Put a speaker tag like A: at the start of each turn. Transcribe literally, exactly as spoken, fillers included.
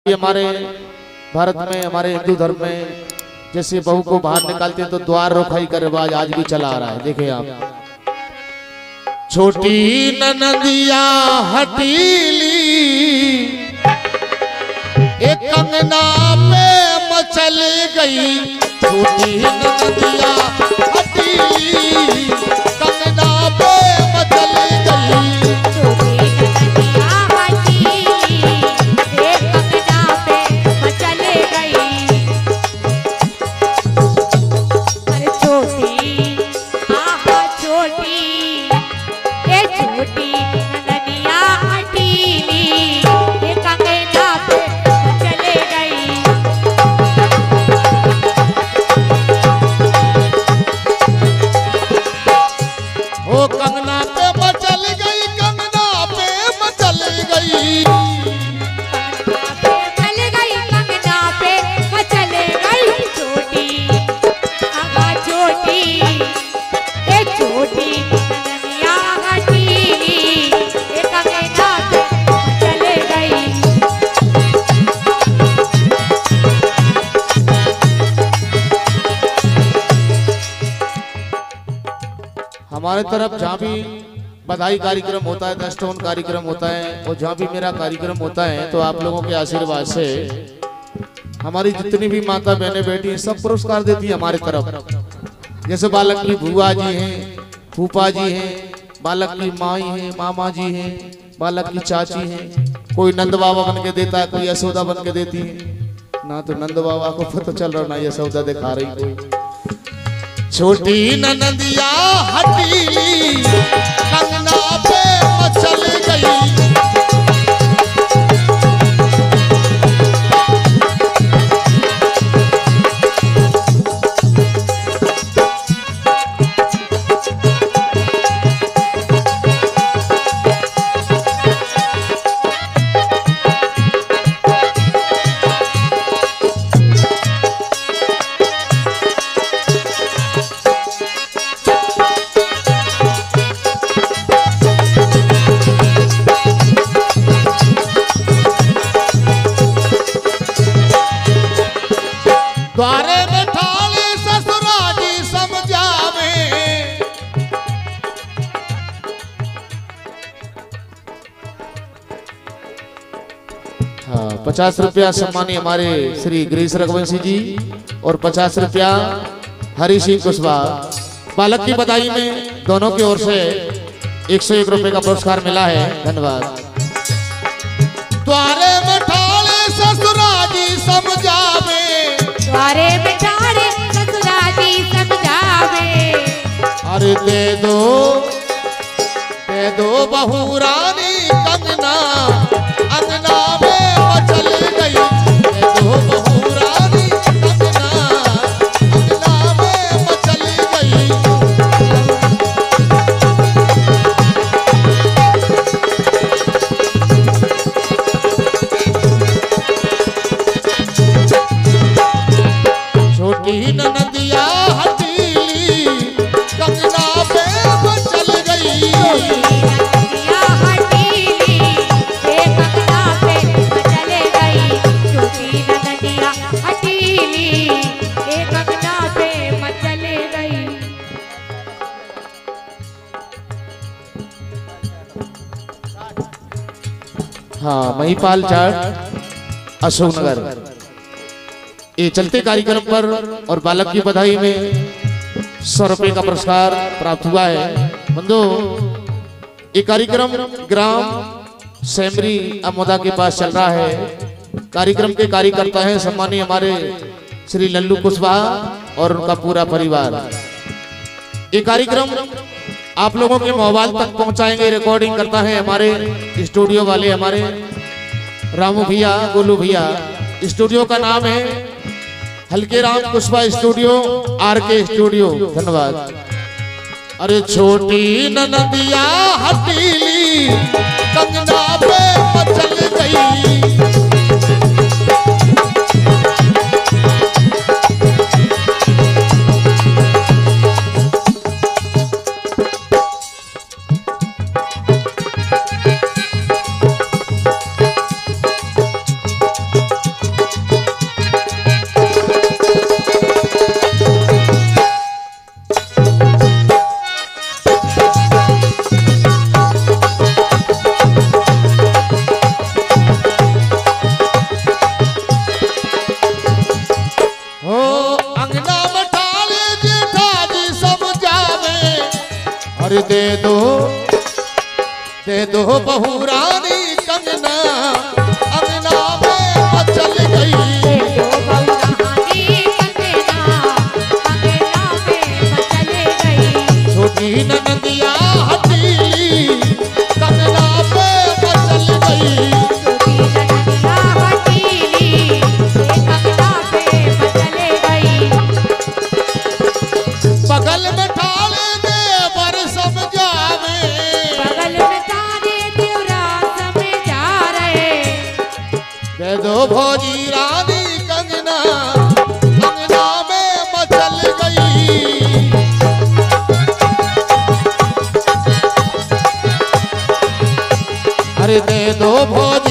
A: हमारे भारत में, हमारे हिंदू धर्म में जैसे बहू को बाहर निकालते हैं तो द्वार रोखाई का रिवाज आज भी चला आ रहा है। देखिए आप, छोटी ननदिया हटीली एक कंगना पे मचल गई, छोटी ननदिया हटीली कंगना पे मचल गई। हमारे तरफ जहाँ भी बधाई कार्यक्रम होता है, दस्टोन कार्यक्रम होता है और जहाँ भी मेरा कार्यक्रम होता है तो आप लोगों के आशीर्वाद से हमारी जितनी भी माता बहनें बैठी हैं सब पुरस्कार देती है हमारे तरफ। जैसे बालक की बुआ जी हैं, फूफा जी हैं, बालक की माई हैं, मामा जी हैं, बालक की चाची हैं, कोई नंद बाबा बन के देता है, कोई यशोदा बन के देती है ना। तो नंद बाबा को पता चल रहा ना यशोदा दिखा रही कोई। छोटी ननदिया हटीली कंगना पे मचल गई, द्वारे में ठाली ससुराजी समझावे। हाँ, पचास रुपया सम्मानी हमारे श्री गिरीश रघुवंशी जी और पचास रुपया हरि सिंह कुशवाहा। बालक की बधाई में दोनों की ओर से एक सौ एक रुपए का पुरस्कार मिला है। धन्यवाद। द्वारे में ठाली ससुराजी समझावे,
B: द्वारे बिठारे ससुराजी समझावे।
A: अरे दे दो दे दो बहू रानी कंगना अंगना में मचल गई, दे दो बहू रानी कंगना अंगना में मचल गई। छोटी ननदिया हटीली कंगना पे मचल गई,
B: ननदिया हटीली एक कंगना पे मचल गई, छोटी ननदिया हटीली एक कंगना पे मचल गई।
A: हाँ, महिपाल चाट अशोकनगर। ये चलते कार्यक्रम पर और बालक की बधाई में सौ रुपए का पुरस्कार प्राप्त हुआ है। बंधु, ये कार्यक्रम ग्राम सेमरी अमोदा के पास चल रहा है। कार्यक्रम के कार्यकर्ता हैं सम्मानीय हमारे श्री लल्लू कुशवाहा और उनका पूरा परिवार। ये कार्यक्रम आप लोगों के मोबाइल तक पहुंचाएंगे। रिकॉर्डिंग करता है हमारे स्टूडियो वाले, हमारे रामू भैया, गोलू भैया। स्टूडियो का नाम है Halke Ram Kushwaha studio, R K studio. धन्यवाद। अरे छोटी ननदिया हटीली कंगना पे मचल गई, अरे दे दो दे दो बहू रानी कंगना अंगना में मचल गई।
B: दो बहुरानी कंगना अंगना में मचल गई।
A: छोटी ननदिया हटीली कंगना पे मचल गई।
B: छोटी ननदिया हटीली कंगना पे मचल गई।
A: बगल में ठाले दे बर समझावे,
B: बगल में तारे देवरा समझा रहे।
A: दे दो भोजी रानी कंगना अंगना में मचल गई। अरे दे दो भोज